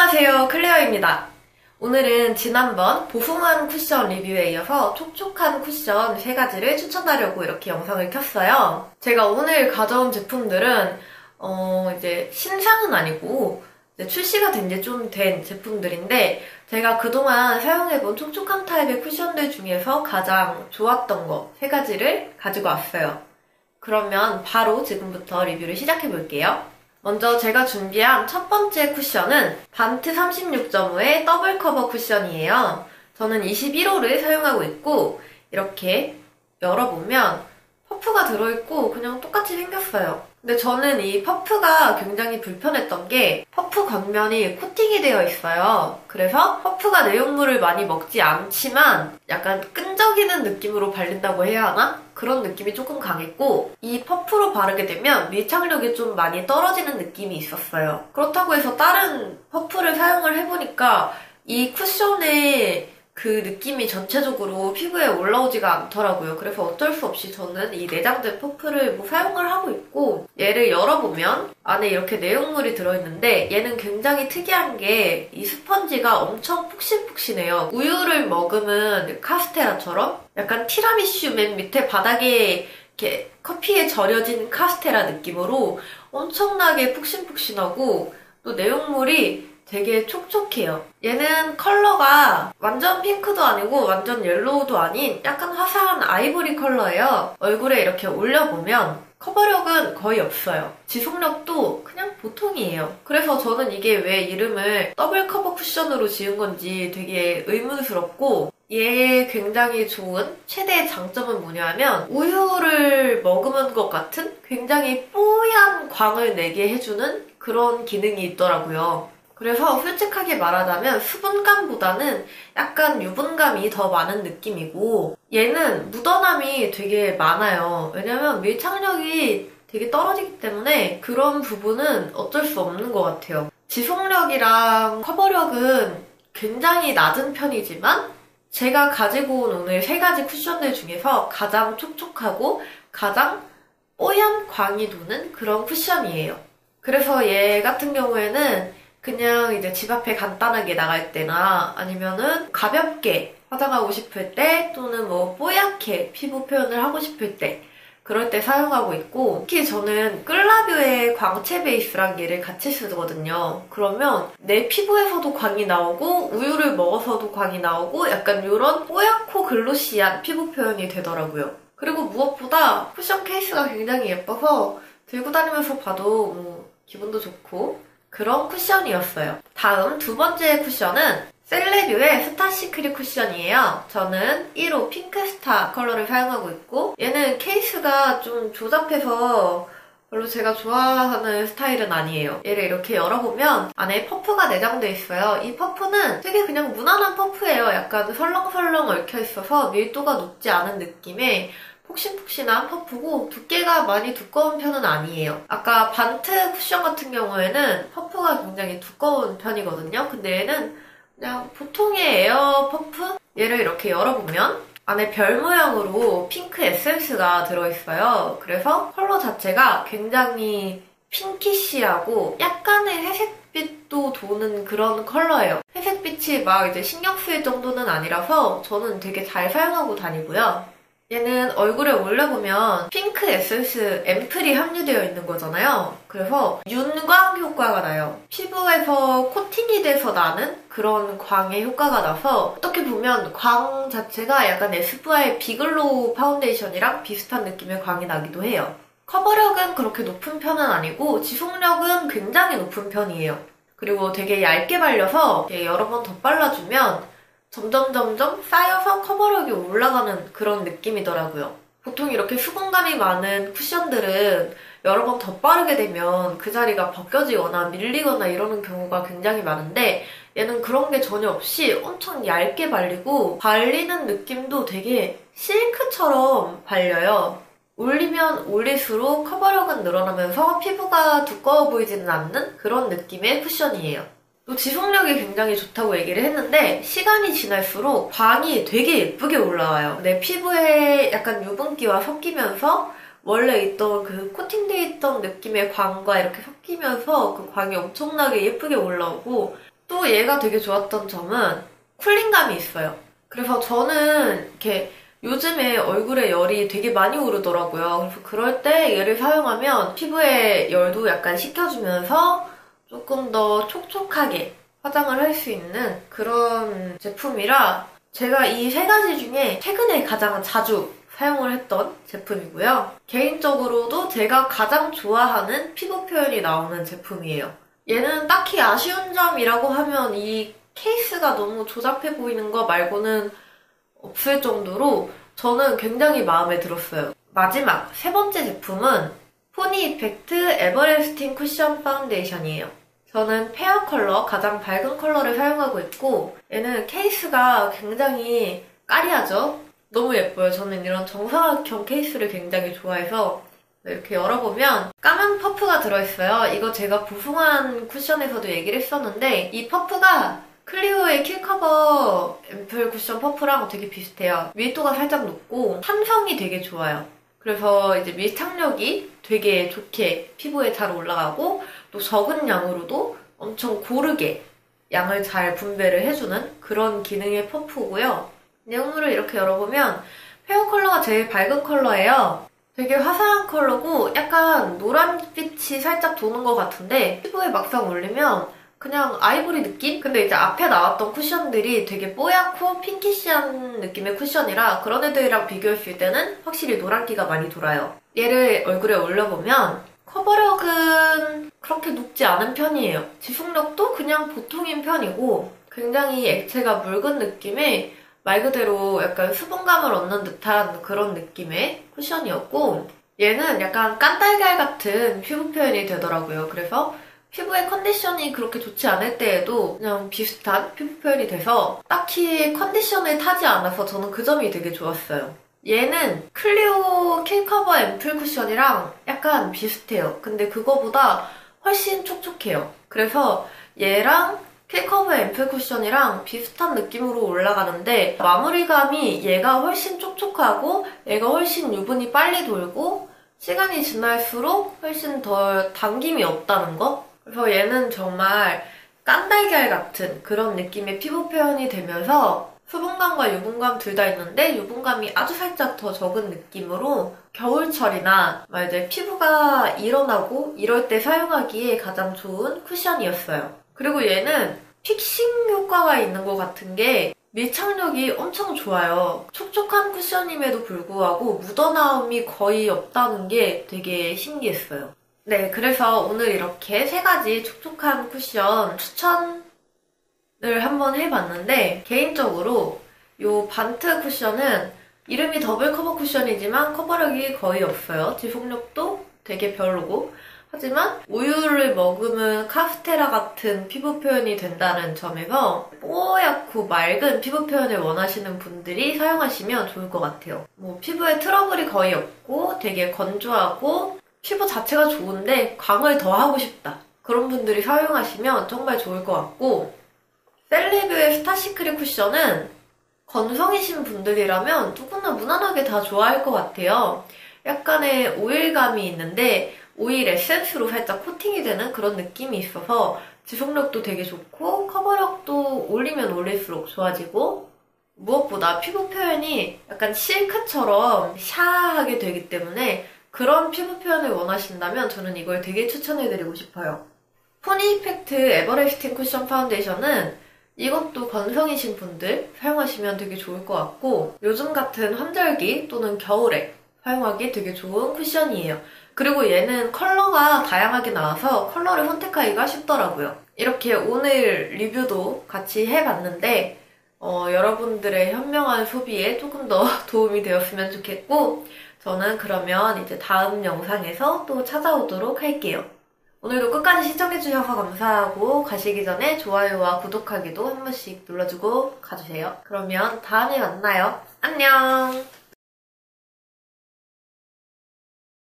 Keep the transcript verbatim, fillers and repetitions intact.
안녕하세요, 클레어입니다. 오늘은 지난번 보송한 쿠션 리뷰에 이어서 촉촉한 쿠션 세 가지를 추천하려고 이렇게 영상을 켰어요. 제가 오늘 가져온 제품들은 어 이제 신상은 아니고 이제 출시가 된 지 좀 된 제품들인데 제가 그동안 사용해본 촉촉한 타입의 쿠션들 중에서 가장 좋았던 거 세 가지를 가지고 왔어요. 그러면 바로 지금부터 리뷰를 시작해볼게요. 먼저 제가 준비한 첫 번째 쿠션은 반트 삼십육 점 오의 더블 커버 쿠션이에요. 저는 이십일 호를 사용하고 있고 이렇게 열어보면 퍼프가 들어있고 그냥 똑같이 생겼어요. 근데 저는 이 퍼프가 굉장히 불편했던 게 퍼프 겉면이 코팅이 되어 있어요. 그래서 퍼프가 내용물을 많이 먹지 않지만 약간 끈적이는 느낌으로 발린다고 해야 하나? 그런 느낌이 조금 강했고 이 퍼프로 바르게 되면 밀착력이 좀 많이 떨어지는 느낌이 있었어요. 그렇다고 해서 다른 퍼프를 사용을 해보니까 이 쿠션의 그 느낌이 전체적으로 피부에 올라오지가 않더라고요. 그래서 어쩔 수 없이 저는 이 내장된 퍼프를 뭐 사용을 하고 있고 얘를 열어보면 안에 이렇게 내용물이 들어있는데 얘는 굉장히 특이한 게 이 스펀지가 엄청 푹신푹신해요. 우유를 머금은 카스테라처럼 약간 티라미슈 맨 밑에 바닥에 이렇게 커피에 절여진 카스테라 느낌으로 엄청나게 푹신푹신하고 또 내용물이 되게 촉촉해요. 얘는 컬러가 완전 핑크도 아니고 완전 옐로우도 아닌 약간 화사한 아이보리 컬러예요. 얼굴에 이렇게 올려보면 커버력은 거의 없어요. 지속력도 그냥 보통이에요. 그래서 저는 이게 왜 이름을 더블 커버 쿠션으로 지은 건지 되게 의문스럽고 얘의 굉장히 좋은 최대의 장점은 뭐냐면 우유를 머금은 것 같은 굉장히 뽀얀 광을 내게 해주는 그런 기능이 있더라고요. 그래서 솔직하게 말하자면 수분감보다는 약간 유분감이 더 많은 느낌이고 얘는 묻어남이 되게 많아요. 왜냐면 밀착력이 되게 떨어지기 때문에 그런 부분은 어쩔 수 없는 것 같아요. 지속력이랑 커버력은 굉장히 낮은 편이지만 제가 가지고 온 오늘 세 가지 쿠션들 중에서 가장 촉촉하고 가장 뽀얀 광이 도는 그런 쿠션이에요. 그래서 얘 같은 경우에는 그냥 이제 집 앞에 간단하게 나갈 때나 아니면은 가볍게 화장하고 싶을 때 또는 뭐 뽀얗게 피부 표현을 하고 싶을 때 그럴 때 사용하고 있고 특히 저는 끌라뷰의 광채 베이스랑 얘를 같이 쓰거든요. 그러면 내 피부에서도 광이 나오고 우유를 먹어서도 광이 나오고 약간 이런 뽀얗고 글로시한 피부 표현이 되더라고요. 그리고 무엇보다 쿠션 케이스가 굉장히 예뻐서 들고 다니면서 봐도 뭐 기분도 좋고 그런 쿠션이었어요. 다음 두 번째 쿠션은 셀레뷰의 스타 시크릿 쿠션이에요. 저는 일 호 핑크스타 컬러를 사용하고 있고 얘는 케이스가 좀 조잡해서 별로 제가 좋아하는 스타일은 아니에요. 얘를 이렇게 열어보면 안에 퍼프가 내장돼 있어요. 이 퍼프는 되게 그냥 무난한 퍼프예요. 약간 설렁설렁 얽혀있어서 밀도가 높지 않은 느낌의 폭신폭신한 퍼프고 두께가 많이 두꺼운 편은 아니에요. 아까 반트 쿠션 같은 경우에는 퍼프가 굉장히 두꺼운 편이거든요. 근데 얘는 그냥 보통의 에어 퍼프? 얘를 이렇게 열어보면 안에 별 모양으로 핑크 에센스가 들어있어요. 그래서 컬러 자체가 굉장히 핑키시하고 약간의 회색빛도 도는 그런 컬러예요. 회색빛이 막 이제 신경 쓰일 정도는 아니라서 저는 되게 잘 사용하고 다니고요. 얘는 얼굴에 올려보면 핑크 에센스 앰플이 함유되어 있는 거잖아요. 그래서 윤광 효과가 나요. 피부에서 코팅이 돼서 나는 그런 광의 효과가 나서 어떻게 보면 광 자체가 약간 에스쁘아의 비글로우 파운데이션이랑 비슷한 느낌의 광이 나기도 해요. 커버력은 그렇게 높은 편은 아니고 지속력은 굉장히 높은 편이에요. 그리고 되게 얇게 발려서 여러 번 덧발라주면 점점 점점 쌓여서 커버력이 올라가는 그런 느낌이더라고요. 보통 이렇게 수분감이 많은 쿠션들은 여러 번 덧바르게 되면 그 자리가 벗겨지거나 밀리거나 이러는 경우가 굉장히 많은데 얘는 그런 게 전혀 없이 엄청 얇게 발리고 발리는 느낌도 되게 실크처럼 발려요. 올리면 올릴수록 커버력은 늘어나면서 피부가 두꺼워 보이지는 않는 그런 느낌의 쿠션이에요. 또 지속력이 굉장히 좋다고 얘기를 했는데 시간이 지날수록 광이 되게 예쁘게 올라와요. 내 피부에 약간 유분기와 섞이면서 원래 있던 그 코팅돼 있던 느낌의 광과 이렇게 섞이면서 그 광이 엄청나게 예쁘게 올라오고 또 얘가 되게 좋았던 점은 쿨링감이 있어요. 그래서 저는 이렇게 요즘에 얼굴에 열이 되게 많이 오르더라고요. 그래서 그럴 때 얘를 사용하면 피부에 열도 약간 식혀주면서 조금 더 촉촉하게 화장을 할 수 있는 그런 제품이라 제가 이 세 가지 중에 최근에 가장 자주 사용을 했던 제품이고요. 개인적으로도 제가 가장 좋아하는 피부 표현이 나오는 제품이에요. 얘는 딱히 아쉬운 점이라고 하면 이 케이스가 너무 조잡해 보이는 거 말고는 없을 정도로 저는 굉장히 마음에 들었어요. 마지막 세 번째 제품은 포니 이펙트 에버래스팅 쿠션 파운데이션이에요. 저는 페어 컬러, 가장 밝은 컬러를 사용하고 있고 얘는 케이스가 굉장히 까리하죠? 너무 예뻐요. 저는 이런 정사각형 케이스를 굉장히 좋아해서 이렇게 열어보면 까만 퍼프가 들어있어요. 이거 제가 보송한 쿠션에서도 얘기를 했었는데 이 퍼프가 클리오의 킬커버 앰플 쿠션 퍼프랑 되게 비슷해요. 밀도가 살짝 높고 탄성이 되게 좋아요. 그래서 이제 밀착력이 되게 좋게 피부에 잘 올라가고 또 적은 양으로도 엄청 고르게 양을 잘 분배를 해주는 그런 기능의 퍼프고요. 내용물을 이렇게 열어보면 페어 컬러가 제일 밝은 컬러예요. 되게 화사한 컬러고 약간 노란빛이 살짝 도는 것 같은데 피부에 막상 올리면 그냥 아이보리 느낌? 근데 이제 앞에 나왔던 쿠션들이 되게 뽀얗고 핑키시한 느낌의 쿠션이라 그런 애들이랑 비교했을 때는 확실히 노란기가 많이 돌아요. 얘를 얼굴에 올려보면 커버력은 그렇게 높지 않은 편이에요. 지속력도 그냥 보통인 편이고 굉장히 액체가 묽은 느낌의 말 그대로 약간 수분감을 얻는 듯한 그런 느낌의 쿠션이었고 얘는 약간 깐달걀 같은 피부 표현이 되더라고요. 그래서 피부의 컨디션이 그렇게 좋지 않을 때에도 그냥 비슷한 피부 표현이 돼서 딱히 컨디션을 타지 않아서 저는 그 점이 되게 좋았어요. 얘는 클리오 킬커버 앰플 쿠션이랑 약간 비슷해요. 근데 그거보다 훨씬 촉촉해요. 그래서 얘랑 킬커버 앰플 쿠션이랑 비슷한 느낌으로 올라가는데 마무리감이 얘가 훨씬 촉촉하고 얘가 훨씬 유분이 빨리 돌고 시간이 지날수록 훨씬 덜 당김이 없다는 거? 그래서 얘는 정말 깐달걀 같은 그런 느낌의 피부 표현이 되면서 수분감과 유분감 둘 다 있는데 유분감이 아주 살짝 더 적은 느낌으로 겨울철이나 이제 피부가 일어나고 이럴 때 사용하기에 가장 좋은 쿠션이었어요. 그리고 얘는 픽싱 효과가 있는 것 같은 게 밀착력이 엄청 좋아요. 촉촉한 쿠션임에도 불구하고 묻어나옴이 거의 없다는 게 되게 신기했어요. 네, 그래서 오늘 이렇게 세 가지 촉촉한 쿠션 추천을 한번 해봤는데 개인적으로 이 반트 쿠션은 이름이 더블 커버 쿠션이지만 커버력이 거의 없어요. 지속력도 되게 별로고 하지만 우유를 머금은 카스테라 같은 피부 표현이 된다는 점에서 뽀얗고 맑은 피부 표현을 원하시는 분들이 사용하시면 좋을 것 같아요. 뭐 피부에 트러블이 거의 없고 되게 건조하고 피부 자체가 좋은데 광을 더 하고 싶다. 그런 분들이 사용하시면 정말 좋을 것 같고 셀레뷰의 스타시크릿 쿠션은 건성이신 분들이라면 누구나 무난하게 다 좋아할 것 같아요. 약간의 오일감이 있는데 오일 에센스로 살짝 코팅이 되는 그런 느낌이 있어서 지속력도 되게 좋고 커버력도 올리면 올릴수록 좋아지고 무엇보다 피부 표현이 약간 실크처럼 샤하게 되기 때문에 그런 피부 표현을 원하신다면 저는 이걸 되게 추천해드리고 싶어요. 포니 이펙트 에버래스팅 쿠션 파운데이션은 이것도 건성이신 분들 사용하시면 되게 좋을 것 같고 요즘 같은 환절기 또는 겨울에 사용하기 되게 좋은 쿠션이에요. 그리고 얘는 컬러가 다양하게 나와서 컬러를 선택하기가 쉽더라고요. 이렇게 오늘 리뷰도 같이 해봤는데 어, 여러분들의 현명한 소비에 조금 더 도움이 되었으면 좋겠고 저는 그러면 이제 다음 영상에서 또 찾아오도록 할게요. 오늘도 끝까지 시청해주셔서 감사하고 가시기 전에 좋아요와 구독하기도 한 번씩 눌러주고 가주세요. 그러면 다음에 만나요. 안녕!